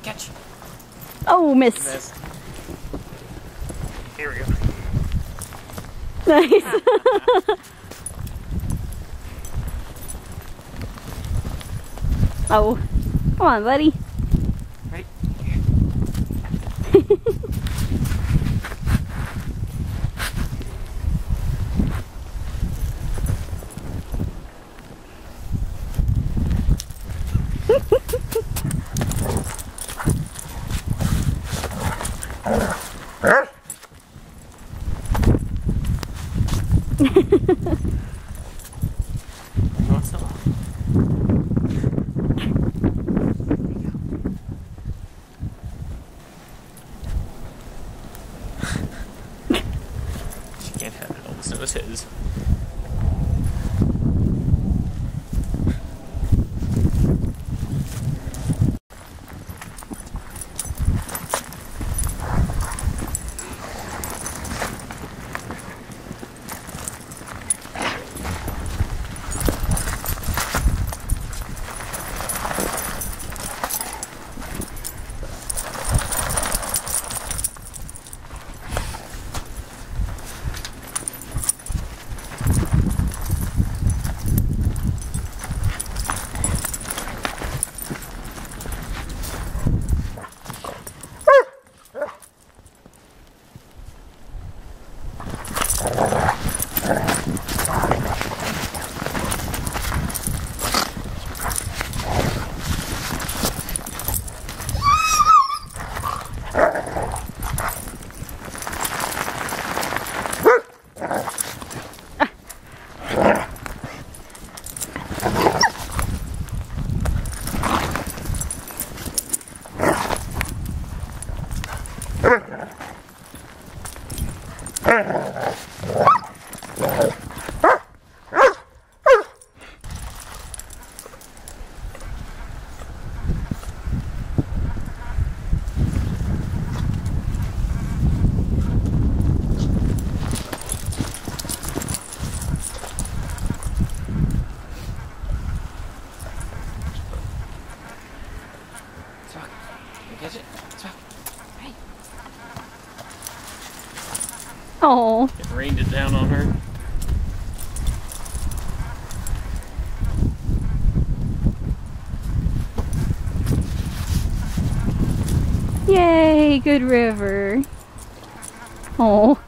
catch. Oh, miss. Miss. Here we go. Nice. Oh, come on, buddy. Ready? She can't have it. Almost knows his. Spock, you catch it? Spock, hey. Oh. It rained it down on her. Yay, good river. Oh.